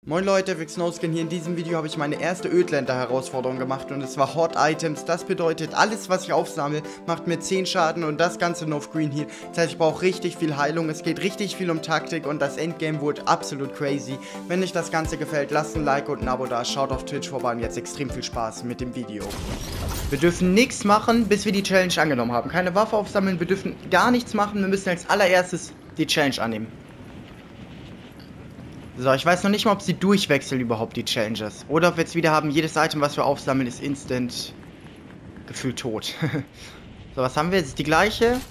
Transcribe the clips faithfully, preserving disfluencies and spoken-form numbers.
Moin Leute, Vixnoskin hier. In diesem Video habe ich meine erste Ödländer-Herausforderung gemacht und es war Hot Items. Das bedeutet, alles was ich aufsammle, macht mir zehn Schaden und das Ganze nur auf Green Heal. Das heißt, ich brauche richtig viel Heilung, es geht richtig viel um Taktik und das Endgame wurde absolut crazy. Wenn euch das Ganze gefällt, lasst ein Like und ein Abo da, schaut auf Twitch vorbei und jetzt extrem viel Spaß mit dem Video. Wir dürfen nichts machen, bis wir die Challenge angenommen haben. Keine Waffe aufsammeln, wir dürfen gar nichts machen, wir müssen als allererstes die Challenge annehmen. So, ich weiß noch nicht mal, ob sie durchwechseln überhaupt, die Challenges. Oder ob wir jetzt wieder haben, jedes Item, was wir aufsammeln, ist instant gefühlt tot. So, was haben wir jetzt? Die gleiche?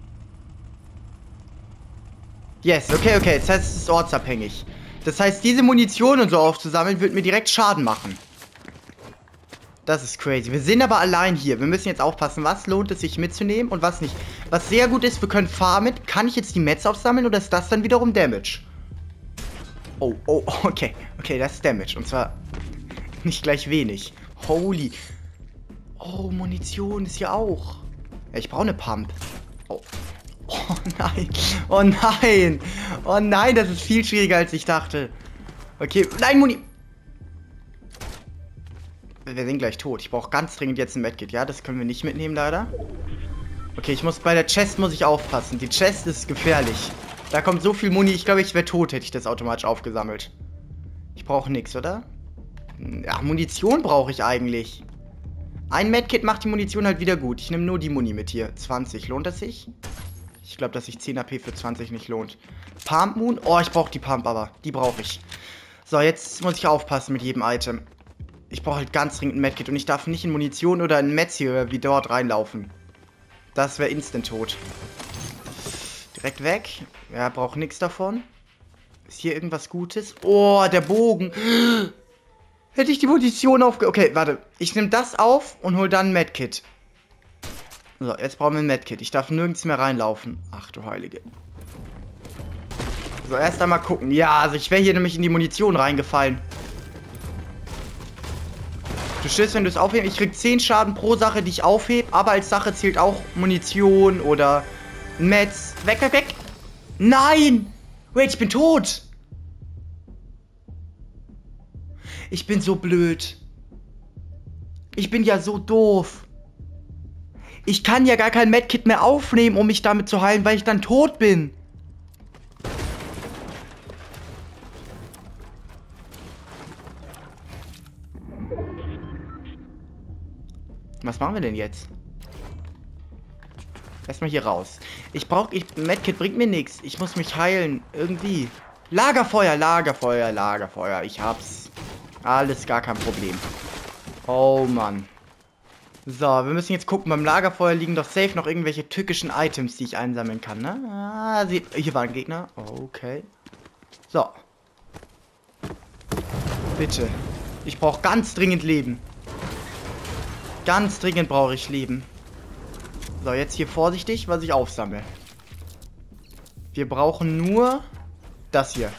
Yes, okay, okay. Das heißt, es ist ortsabhängig. Das heißt, diese Munition und so aufzusammeln, wird mir direkt Schaden machen. Das ist crazy. Wir sind aber allein hier. Wir müssen jetzt aufpassen, was lohnt es sich mitzunehmen und was nicht. Was sehr gut ist, wir können farmen. Kann ich jetzt die Mets aufsammeln oder ist das dann wiederum Damage? Oh, oh, okay. Okay, das ist Damage. Und zwar nicht gleich wenig. Holy. Oh, Munition ist hier auch. Ja, ich brauche eine Pump. Oh. Oh nein. Oh nein. Oh nein, das ist viel schwieriger, als ich dachte. Okay, nein, Muni. Wir sind gleich tot. Ich brauche ganz dringend jetzt ein Medkit. Ja, das können wir nicht mitnehmen, leider. Okay, ich muss bei der Chest muss ich aufpassen. Die Chest ist gefährlich. Da kommt so viel Muni, ich glaube, ich wäre tot, hätte ich das automatisch aufgesammelt. Ich brauche nichts, oder? Ja, Munition brauche ich eigentlich. Ein Medkit macht die Munition halt wieder gut. Ich nehme nur die Muni mit hier. zwanzig, lohnt das sich? Ich glaube, dass sich zehn A P für zwanzig nicht lohnt. Pump Moon? Oh, ich brauche die Pump aber. Die brauche ich. So, jetzt muss ich aufpassen mit jedem Item. Ich brauche halt ganz dringend ein Medkit und ich darf nicht in Munition oder in Mets hier wie dort reinlaufen. Das wäre instant tot. Direkt weg. Ja, braucht nichts davon. Ist hier irgendwas Gutes? Oh, der Bogen. Hätte ich die Munition aufge... Okay, warte. Ich nehme das auf und hol dann ein Medkit. So, jetzt brauchen wir ein Medkit. Ich darf nirgends mehr reinlaufen. Ach du Heilige. So, erst einmal gucken. Ja, also ich wäre hier nämlich in die Munition reingefallen. Du stirbst, wenn du es aufhebst. Ich krieg zehn Schaden pro Sache, die ich aufhebe. Aber als Sache zählt auch Munition oder Mets. Weg, weg, weg. Nein! Wait, ich bin tot! Ich bin so blöd. Ich bin ja so doof. Ich kann ja gar kein Medkit mehr aufnehmen, um mich damit zu heilen, weil ich dann tot bin. Was machen wir denn jetzt? Erstmal hier raus. Ich brauche... Ich, Medkit bringt mir nichts. Ich muss mich heilen. Irgendwie. Lagerfeuer, Lagerfeuer, Lagerfeuer. Ich hab's. Alles gar kein Problem. Oh, Mann. So, wir müssen jetzt gucken. Beim Lagerfeuer liegen doch safe noch irgendwelche tückischen Items, die ich einsammeln kann, ne? Ah, sie, hier war ein Gegner. Okay. So. Bitte. Ich brauche ganz dringend Leben. Ganz dringend brauche ich Leben. So, jetzt hier vorsichtig, was ich aufsammle. Wir brauchen nur das hier.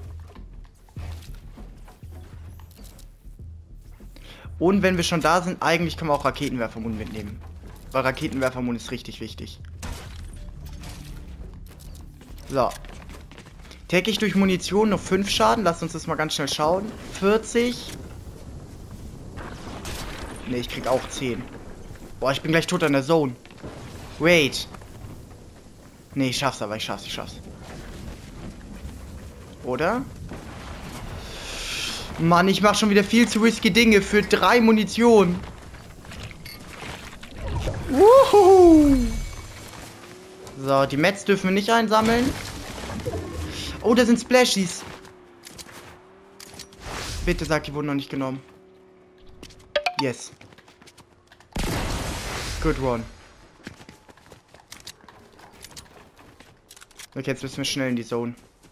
Und wenn wir schon da sind, eigentlich können wir auch Raketenwerfermund mitnehmen. Weil Raketenwerfermund ist richtig wichtig. So. Täglich durch Munition noch fünf Schaden. Lasst uns das mal ganz schnell schauen. vierzig. Ne, ich krieg auch zehn. Boah, ich bin gleich tot an der Zone. Wait. Nee, ich schaff's aber, ich schaff's, ich schaff's. Oder? Mann, ich mach schon wieder viel zu risky Dinge für drei Munition. Wuhu. So, die Mets dürfen wir nicht einsammeln. Oh, da sind Splashies. Bitte sag, die wurden noch nicht genommen. Yes. Good one. Okay, jetzt müssen wir schnell in die Zone.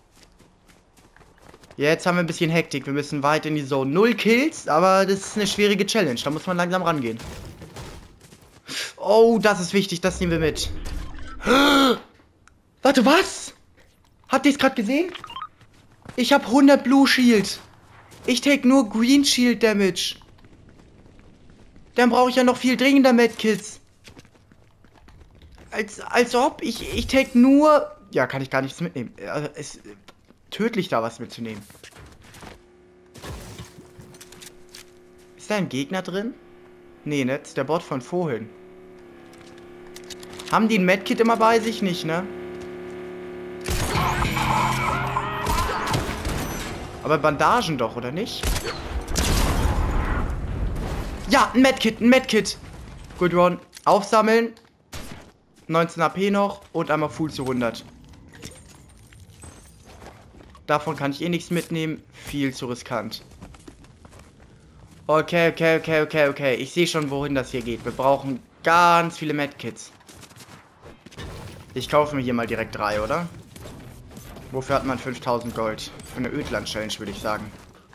Jetzt haben wir ein bisschen Hektik. Wir müssen weit in die Zone. Null Kills, aber das ist eine schwierige Challenge. Da muss man langsam rangehen. Oh, das ist wichtig. Das nehmen wir mit. Warte, was? Habt ihr es gerade gesehen? Ich habe hundert Blue Shield. Ich take nur Green Shield Damage. Dann brauche ich ja noch viel dringender Medkits. Als, als ob. Ich, ich take nur... Ja, kann ich gar nichts mitnehmen. Also, es tödlich da was mitzunehmen. Ist da ein Gegner drin? Nee, ne? Das ist der Bot von vorhin. Haben die ein Medkit immer bei sich? Nicht, ne? Aber Bandagen doch, oder nicht? Ja, ein Medkit, ein Medkit. Good one. Aufsammeln. neunzehn A P noch und einmal Full zu hundert. Davon kann ich eh nichts mitnehmen. Viel zu riskant. Okay, okay, okay, okay, okay. Ich sehe schon, wohin das hier geht. Wir brauchen ganz viele Medkits. Ich kaufe mir hier mal direkt drei, oder? Wofür hat man fünftausend Gold? Für eine Ödland-Challenge, würde ich sagen.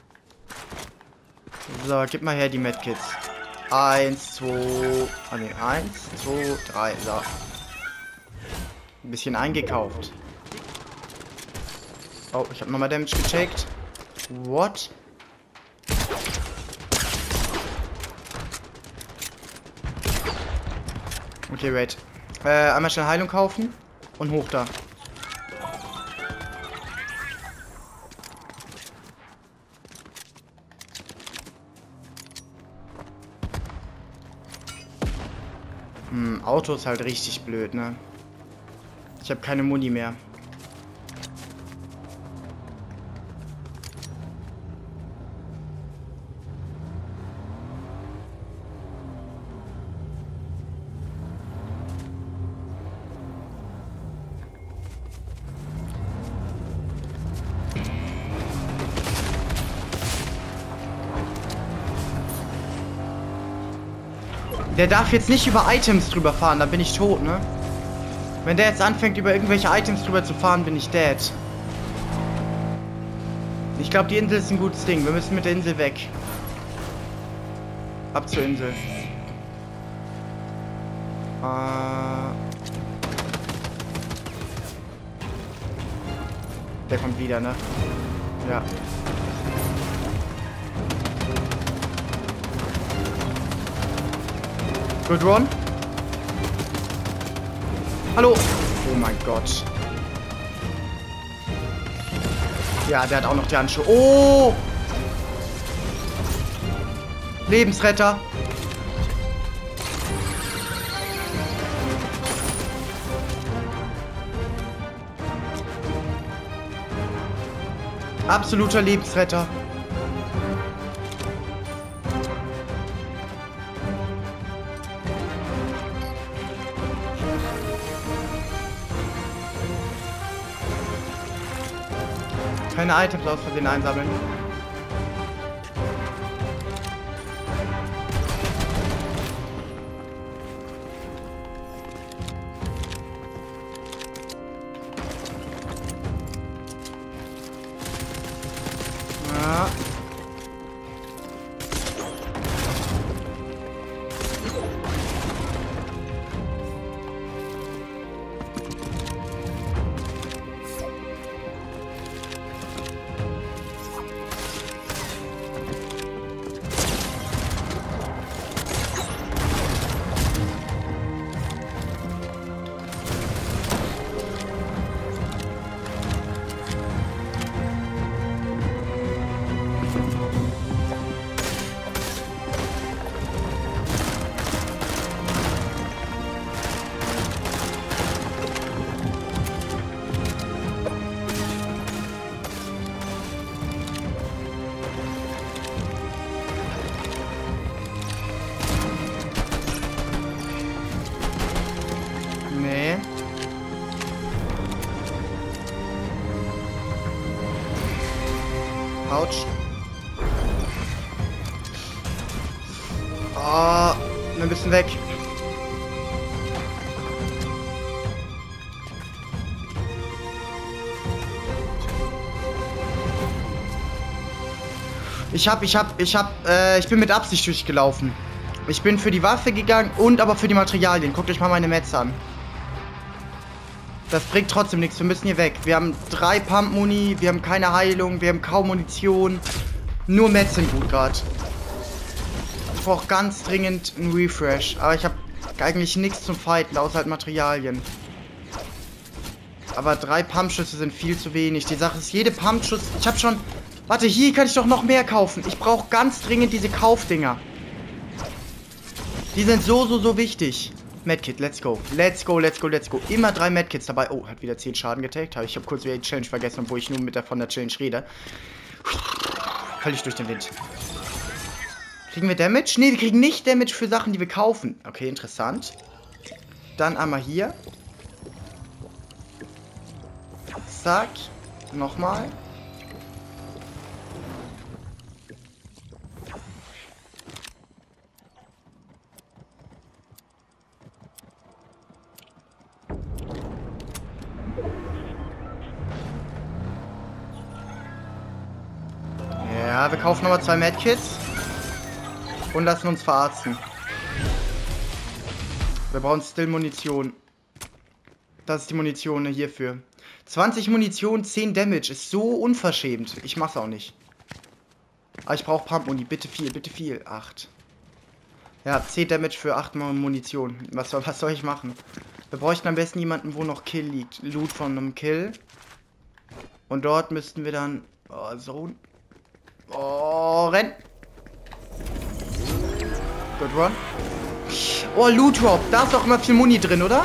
So, gib mal her die Medkits. Eins, zwei... Ah, ne, eins, zwei, drei. So. Ein bisschen eingekauft. Oh, ich habe nochmal Damage gecheckt. What? Okay, wait. Äh, einmal schnell Heilung kaufen. Und hoch da. Hm, Auto ist halt richtig blöd, ne? Ich habe keine Muni mehr. Der darf jetzt nicht über Items drüber fahren, da bin ich tot, ne? Wenn der jetzt anfängt, über irgendwelche Items drüber zu fahren, bin ich dead. Ich glaube, die Insel ist ein gutes Ding. Wir müssen mit der Insel weg. Ab zur Insel. Äh... Der kommt wieder, ne? Ja. Good one. Hallo. Oh mein Gott. Ja, der hat auch noch die Handschuhe. Oh! Lebensretter. Absoluter Lebensretter. Keine Items aus Versehen einsammeln. Ja. Autsch. Oh, wir müssen weg. Ich hab, ich hab, ich hab, äh, ich bin mit Absicht durchgelaufen. Ich bin für die Waffe gegangen und aber für die Materialien. Guckt euch mal meine Mets an. Das bringt trotzdem nichts. Wir müssen hier weg. Wir haben drei Pump-Muni, wir haben keine Heilung, wir haben kaum Munition. Nur Mets sind gut gerade. Ich brauche ganz dringend einen Refresh. Aber ich habe eigentlich nichts zum Fighten, außer halt Materialien. Aber drei Pumpschüsse sind viel zu wenig. Die Sache ist, jede Pumpschuss... Ich habe schon Warte, hier kann ich doch noch mehr kaufen. Ich brauche ganz dringend diese Kaufdinger. Die sind so, so, so wichtig. Medkit, let's go. Let's go, let's go, let's go. Immer drei Medkits dabei. Oh, hat wieder zehn Schaden getaggt. Ich habe kurz wieder die Challenge vergessen, obwohl ich nur mit der von der Challenge rede. Völlig durch den Wind. Kriegen wir Damage? Ne, wir kriegen nicht Damage für Sachen, die wir kaufen. Okay, interessant. Dann einmal hier. Zack. Nochmal. Ja, wir kaufen nochmal zwei Medkits. Und lassen uns verarzten. Wir brauchen Still Munition. Das ist die Munition hierfür. zwanzig Munition, zehn Damage. Ist so unverschämt. Ich mach's auch nicht. Aber ich brauche Pump-Muni. Bitte viel, bitte viel. acht. Ja, zehn Damage für acht Mal Munition. Was soll, was soll ich machen? Wir bräuchten am besten jemanden, wo noch Kill liegt. Loot von einem Kill. Und dort müssten wir dann... Oh, so... Oh, renn! Good run. Oh, Loot Drop. Da ist doch immer viel Muni drin, oder?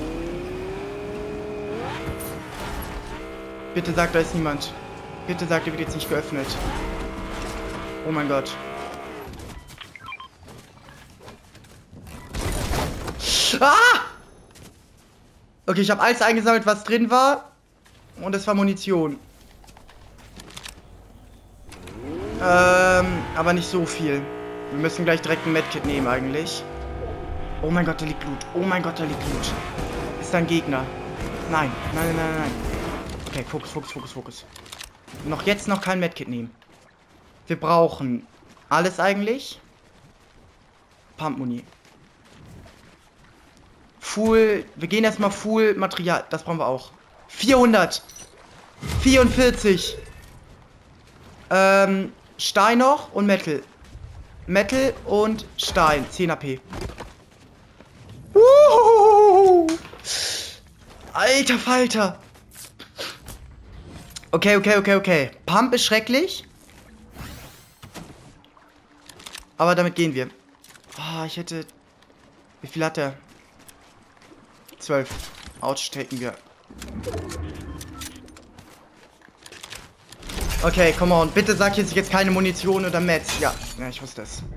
Bitte sagt, da ist niemand. Bitte sagt, er wird jetzt nicht geöffnet. Oh mein Gott. Ah! Okay, ich habe alles eingesammelt, was drin war. Und es war Munition. Ähm, aber nicht so viel. Wir müssen gleich direkt ein Medkit nehmen eigentlich. Oh mein Gott, da liegt Blut. Oh mein Gott, da liegt Blut. Ist da ein Gegner? Nein, nein, nein, nein, nein. Okay, Fokus, Fokus, Fokus, Fokus. Noch jetzt noch kein Medkit nehmen. Wir brauchen alles eigentlich. Pump-Muni. Full, wir gehen erstmal Full Material. Das brauchen wir auch. vierhundert. vierundvierzig. Ähm, Stein noch und Metal. Metal und Stein. zehn A P. Uhuhu. Alter Falter. Okay, okay, okay, okay. Pump ist schrecklich. Aber damit gehen wir. Ah, oh, ich hätte... Wie viel hat er? zwölf. Autsch, taken wir. Okay, come on. Bitte sag jetzt jetzt keine Munition oder Mets. Ja, ja, ich wusste es.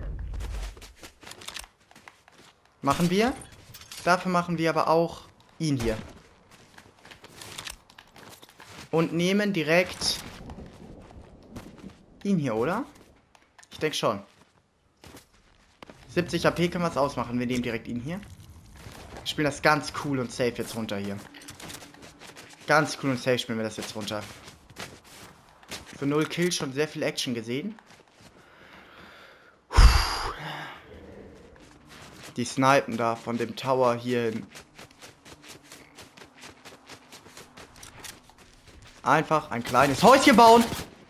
Machen wir. Dafür machen wir aber auch ihn hier. Und nehmen direkt ihn hier, oder? Ich denke schon. siebzig A P können wir es ausmachen. Wir nehmen direkt ihn hier. Wir spielen das ganz cool und safe jetzt runter hier. Ganz cool und safe spielen wir das jetzt runter. Für null Kills schon sehr viel Action gesehen. Die snipen da von dem Tower hier hin. Einfach ein kleines Häuschen bauen.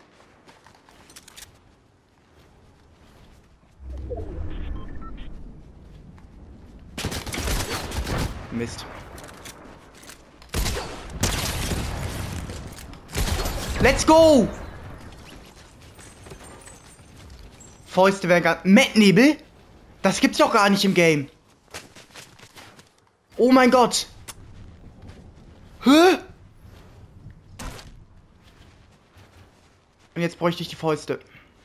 Mist. Let's go! Fäuste werden gar... Mettnebel? Das gibt's doch gar nicht im Game. Oh mein Gott. Hä? Und jetzt bräuchte ich die Fäuste.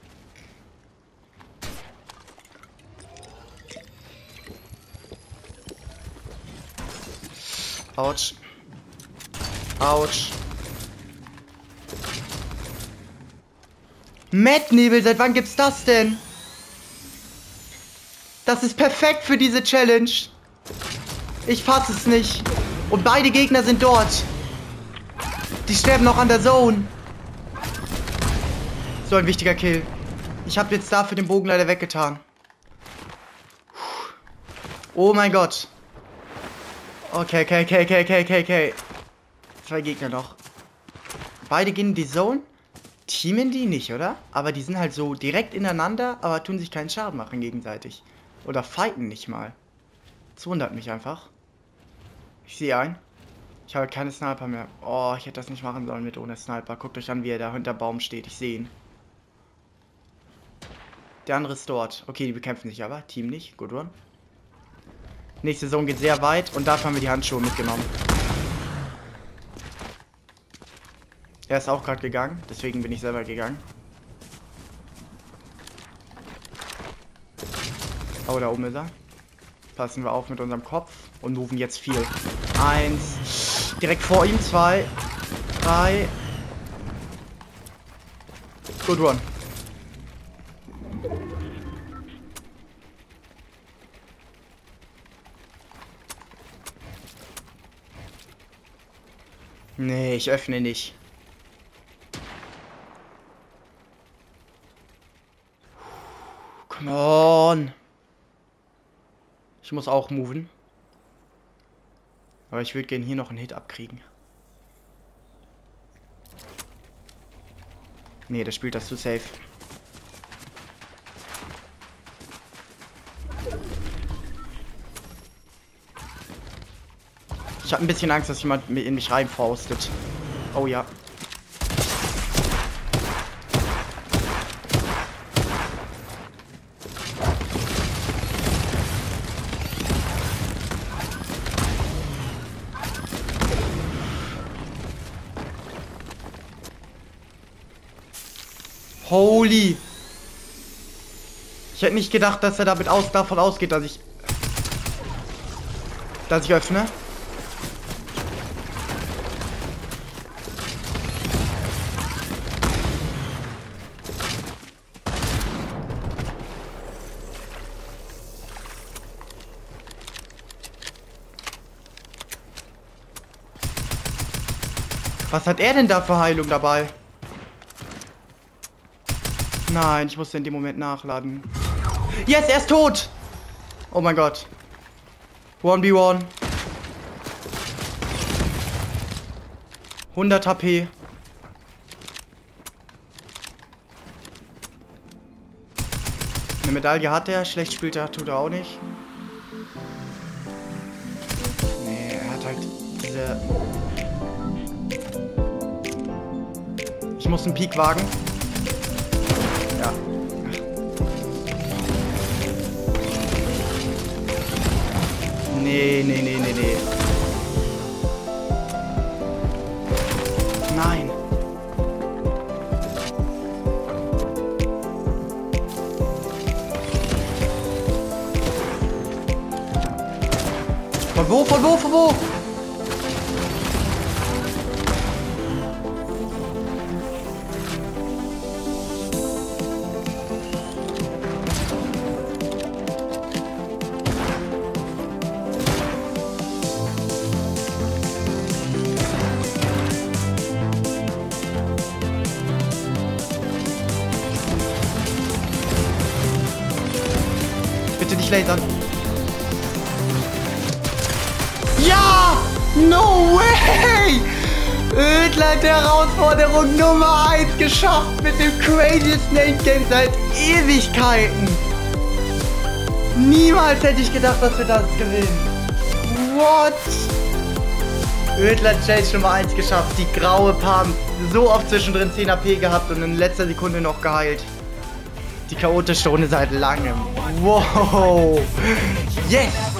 Autsch. Autsch. Mettnebel, seit wann gibt's das denn? Das ist perfekt für diese Challenge. Ich fasse es nicht. Und beide Gegner sind dort. Die sterben noch an der Zone. So ein wichtiger Kill. Ich habe jetzt dafür den Bogen leider weggetan. Oh mein Gott. Okay, okay, okay, okay, okay, okay, okay. Zwei Gegner noch. Beide gehen in die Zone. Teamen die nicht, oder? Aber die sind halt so direkt ineinander, aber tun sich keinen Schaden machen gegenseitig. Oder fighten nicht mal. Das wundert mich einfach. Ich sehe einen. Ich habe keine Sniper mehr. Oh, ich hätte das nicht machen sollen mit ohne Sniper. Guckt euch an, wie er da hinter Baum steht. Ich sehe ihn. Der andere ist dort. Okay, die bekämpfen sich aber. Team nicht. Good one. Nächste Zone geht sehr weit und dafür haben wir die Handschuhe mitgenommen. Er ist auch gerade gegangen, deswegen bin ich selber gegangen. Oh, da oben ist er. Passen wir auf mit unserem Kopf und moven jetzt viel. Eins. Direkt vor ihm. Zwei. Drei. Good one. Nee, ich öffne nicht. Come on. Ich muss auch moven. Aber ich würde gerne hier noch einen Hit abkriegen. Nee, das spielt das zu safe. Ich habe ein bisschen Angst, dass jemand in mich reinfaustet. Oh ja. Holy. Ich hätte nicht gedacht, dass er damit aus, davon ausgeht, dass ich... Dass ich öffne. Was hat er denn da für Heilung dabei? Nein, ich musste in dem Moment nachladen. Yes, er ist tot! Oh mein Gott. eins gegen eins. hundert H P. Eine Medaille hat er, schlecht spielt er, tut er auch nicht. Nee, er hat halt diese... Ich muss einen Peak wagen. Ja. Nee, nee, nee, nee, nee. Nein. Von wo, von wo, von wo? Bitte nicht lasern. Ja! No way! Ödland Herausforderung Nummer eins geschafft mit dem craziest Name Game seit Ewigkeiten. Niemals hätte ich gedacht, dass wir das gewinnen. What? Ödland Challenge Nummer eins geschafft. Die graue Palm. So oft zwischendrin zehn H P gehabt und in letzter Sekunde noch geheilt. Die chaotische Runde seit langem. Wow. Yes.